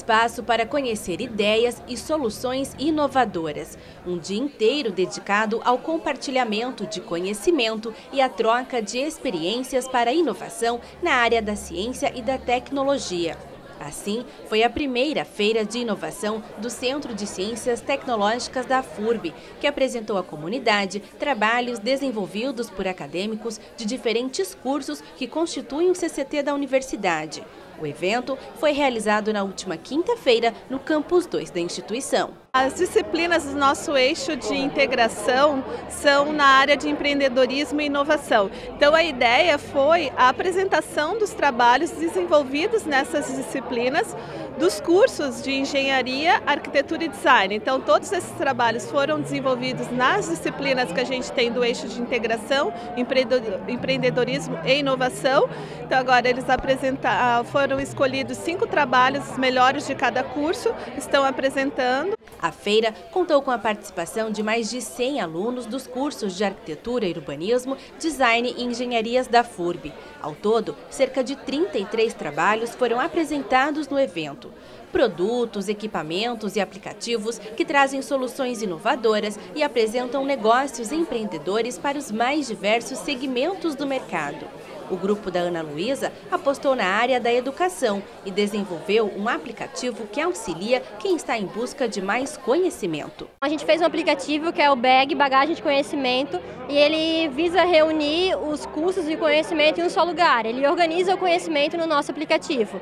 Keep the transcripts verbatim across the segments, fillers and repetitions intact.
espaço para conhecer ideias e soluções inovadoras. Um dia inteiro dedicado ao compartilhamento de conhecimento e à troca de experiências para a inovação na área da ciência e da tecnologia. Assim, foi a primeira feira de inovação do Centro de Ciências Tecnológicas da FURB, que apresentou à comunidade trabalhos desenvolvidos por acadêmicos de diferentes cursos que constituem o C C T da universidade. O evento foi realizado na última quinta-feira no Campus dois da instituição. As disciplinas do nosso eixo de integração são na área de empreendedorismo e inovação. Então a ideia foi a apresentação dos trabalhos desenvolvidos nessas disciplinas dos cursos de engenharia, arquitetura e design. Então todos esses trabalhos foram desenvolvidos nas disciplinas que a gente tem do eixo de integração, empreendedorismo e inovação. Então agora eles apresentaram, foram escolhidos cinco trabalhos melhores de cada curso, estão apresentando. A feira contou com a participação de mais de cem alunos dos cursos de arquitetura e urbanismo, design e engenharias da FURB. Ao todo, cerca de trinta e três trabalhos foram apresentados no evento. Produtos, equipamentos e aplicativos que trazem soluções inovadoras e apresentam negócios empreendedores para os mais diversos segmentos do mercado. O grupo da Ana Luísa apostou na área da educação e desenvolveu um aplicativo que auxilia quem está em busca de mais conhecimento. A gente fez um aplicativo que é o B A G, Bagagem de Conhecimento, e ele visa reunir os cursos de conhecimento em um só lugar. Ele organiza o conhecimento no nosso aplicativo.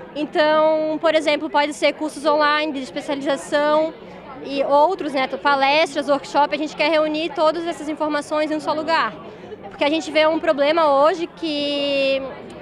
Então, por exemplo, pode ser cursos online de especialização e outros, né, palestras, workshops. A gente quer reunir todas essas informações em um só lugar. Porque a gente vê um problema hoje que,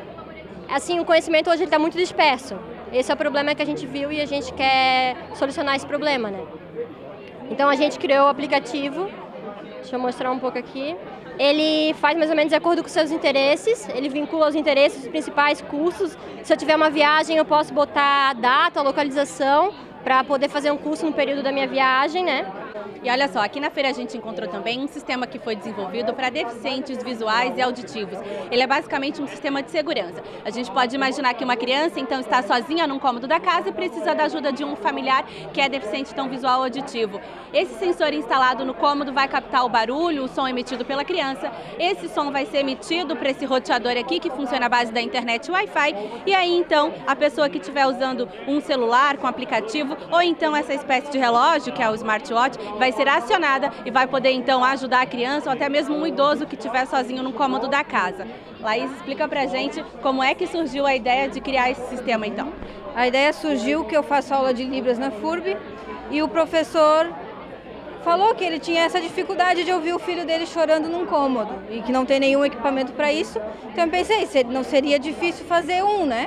assim, o conhecimento hoje está muito disperso. Esse é o problema que a gente viu e a gente quer solucionar esse problema, né? Então a gente criou o aplicativo, deixa eu mostrar um pouco aqui. Ele faz mais ou menos de acordo com os seus interesses, ele vincula os interesses dos principais cursos. Se eu tiver uma viagem, eu posso botar a data, a localização, para poder fazer um curso no período da minha viagem, né? E olha só, aqui na feira a gente encontrou também um sistema que foi desenvolvido para deficientes visuais e auditivos. Ele é basicamente um sistema de segurança. A gente pode imaginar que uma criança então está sozinha num cômodo da casa e precisa da ajuda de um familiar que é deficiente então visual ou auditivo. Esse sensor instalado no cômodo vai captar o barulho, o som emitido pela criança. Esse som vai ser emitido para esse roteador aqui que funciona à base da internet Wi-Fi. E aí então a pessoa que estiver usando um celular com aplicativo ou então essa espécie de relógio que é o smartwatch vai ser acionada e vai poder então ajudar a criança ou até mesmo um idoso que estiver sozinho no cômodo da casa. Laís, explica pra gente como é que surgiu a ideia de criar esse sistema então. A ideia surgiu que eu faço aula de Libras na FURB e o professor falou que ele tinha essa dificuldade de ouvir o filho dele chorando num cômodo e que não tem nenhum equipamento para isso. Então eu pensei, não seria difícil fazer um, né?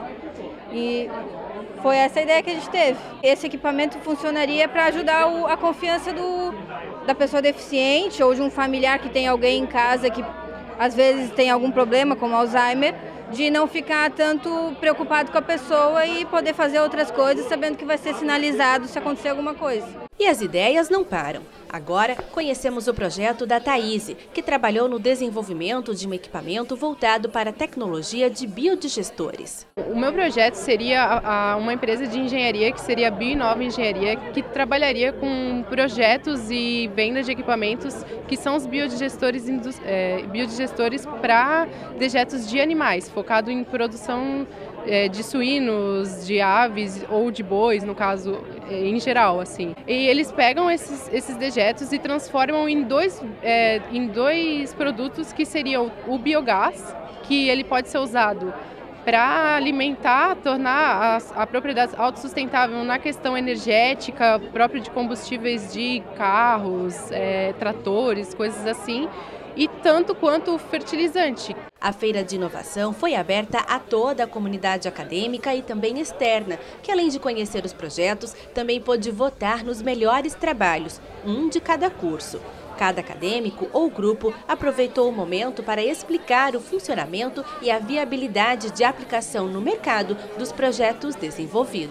E foi essa a ideia que a gente teve. Esse equipamento funcionaria para ajudar o, a confiança do, da pessoa deficiente ou de um familiar que tem alguém em casa que às vezes tem algum problema, como Alzheimer, de não ficar tanto preocupado com a pessoa e poder fazer outras coisas sabendo que vai ser sinalizado se acontecer alguma coisa. E as ideias não param. Agora conhecemos o projeto da Thaís, que trabalhou no desenvolvimento de um equipamento voltado para a tecnologia de biodigestores. O meu projeto seria a, a, uma empresa de engenharia, que seria a Bioinova Engenharia, que trabalharia com projetos e venda de equipamentos que são os biodigestores, é, biodigestores para dejetos de animais, focado em produção é, de suínos, de aves ou de bois, no caso, é, em geral, assim. E eles pegam esses, esses dejetos e transformam em dois, é, em dois produtos que seriam o biogás, que ele pode ser usado para alimentar, tornar a, a propriedade autossustentável na questão energética, próprio de combustíveis de carros, é, tratores, coisas assim, e tanto quanto o fertilizante. A Feira de Inovação foi aberta a toda a comunidade acadêmica e também externa, que além de conhecer os projetos, também pôde votar nos melhores trabalhos, um de cada curso. Cada acadêmico ou grupo aproveitou o momento para explicar o funcionamento e a viabilidade de aplicação no mercado dos projetos desenvolvidos.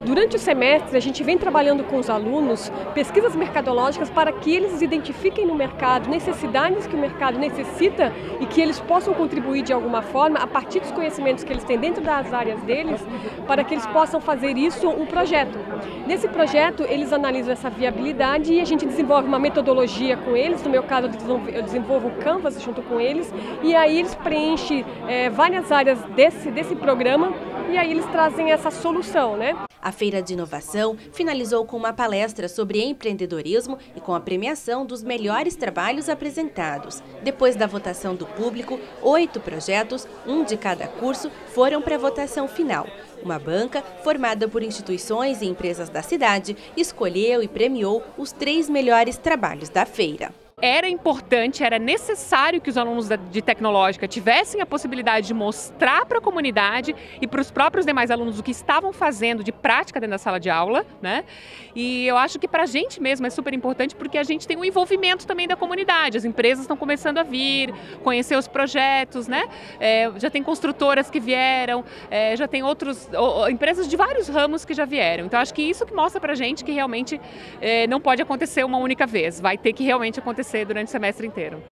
Durante o semestre, a gente vem trabalhando com os alunos pesquisas mercadológicas para que eles identifiquem no mercado necessidades que o mercado necessita e que eles possam contribuir de alguma forma a partir dos conhecimentos que eles têm dentro das áreas deles, para que eles possam fazer isso um projeto. Nesse projeto, eles analisam essa viabilidade e a gente desenvolve uma metodologia com eles. No meu caso, eu desenvolvo o Canvas junto com eles e aí eles preenchem é, várias áreas desse, desse programa e aí eles trazem essa solução, né? A Feira de Inovação finalizou com uma palestra sobre empreendedorismo e com a premiação dos melhores trabalhos apresentados. Depois da votação do público, oito projetos, um de cada curso, foram para a votação final. Uma banca, formada por instituições e empresas da cidade, escolheu e premiou os três melhores trabalhos da feira. Era importante, era necessário que os alunos de tecnológica tivessem a possibilidade de mostrar para a comunidade e para os próprios demais alunos o que estavam fazendo de prática dentro da sala de aula, né? E eu acho que para a gente mesmo é super importante porque a gente tem um envolvimento também da comunidade. As empresas estão começando a vir, conhecer os projetos, né? É, já tem construtoras que vieram, é, já tem outros, ou, empresas de vários ramos que já vieram. Então acho que isso que mostra para a gente que realmente é, não pode acontecer uma única vez, vai ter que realmente acontecer durante o semestre inteiro.